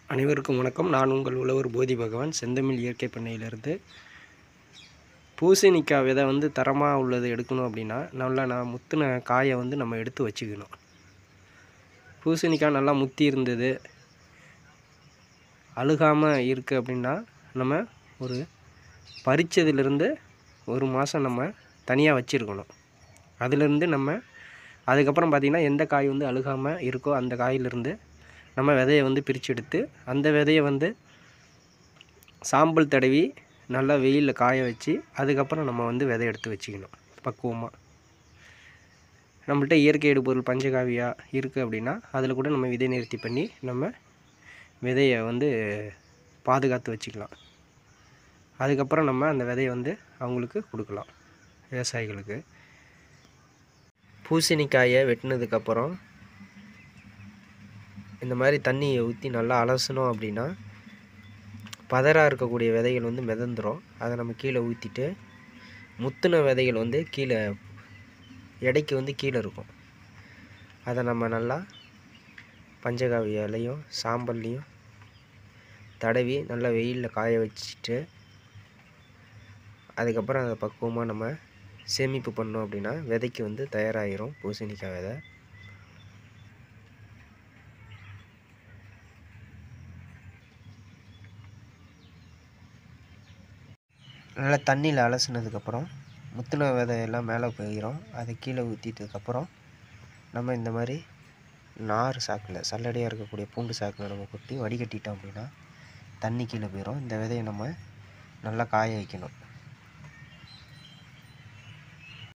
அனைவருக்கும் வணக்கம். நான் உங்கள் உழவர் போதி பகவான், செந்தமிழ் இயற்கை பண்ணையிலிருந்து. பூசணிக்காய் விதை தரமாக உள்ளது எடுக்கணும் அப்படின்னா, நான் முத்தின காயை நம்ம எடுத்து வச்சுக்கணும். பூசணிக்காய் நல்லா முத்தி இருந்தது, அழுகாமல் இருக்குது அப்படின்னா, நம்ம ஒரு பறிச்சதிலிருந்து ஒரு மாதம் நம்ம தனியாக வச்சுருக்கணும். அதிலிருந்து அதுக்கப்புறம் பார்த்திங்கன்னா, எந்த காய் அழுகாமல் இருக்கோ அந்த காயிலிருந்து நம்ம விதையை பிரித்து எடுத்து, அந்த விதையை சாம்பல் தடவி நல்லா வெயிலில் காய வச்சு, அதுக்கப்புறம் நம்ம விதை எடுத்து வச்சுக்கணும் பக்குவமாக. நம்மள்ட்ட இயற்கை இடுபொருள் பஞ்சகாவியா இருக்குது அப்படின்னா, அதில் கூட நம்ம விதை நிறுத்தி பண்ணி நம்ம விதையை பாதுகாத்து வச்சுக்கலாம். அதுக்கப்புறம் நம்ம அந்த விதையை அவங்களுக்கு கொடுக்கலாம், விவசாயிகளுக்கு. பூசணிக்காயை வெட்டினதுக்கப்புறம் இந்த மாதிரி தண்ணியை ஊற்றி நல்லா அலசணும் அப்படின்னா, பதராக இருக்கக்கூடிய விதைகள் மிதந்துடும். அதை நம்ம கீழே ஊற்றிட்டு, முத்தின விதைகள் கீழே எடைக்கு கீழே இருக்கும். அதை நம்ம நல்லா பஞ்சகாவியாலையும் சாம்பல்லையும் தடவி நல்லா வெயிலில் காய வச்சுட்டு, அதுக்கப்புறம் அதை பக்குவமாக நம்ம சேமிப்பு பண்ணோம் அப்படின்னா விதைக்கு தயாராகிரும் பூசணிக்காய் விதை. நல்லா தண்ணியில் அலசினதுக்கப்புறம் முத்தின விதையெல்லாம் மேலே போயிடும். அதை கீழே ஊற்றிட்டதுக்கப்புறம் நம்ம இந்த மாதிரி நார் சாக்கில், சல்லடையாக இருக்கக்கூடிய பூண்டு சாக்கில் நம்ம கொட்டி வடிகட்டிட்டோம் அப்படின்னா தண்ணி கீழே போயிடும். இந்த விதையை நம்ம நல்லா காய வைக்கணும்.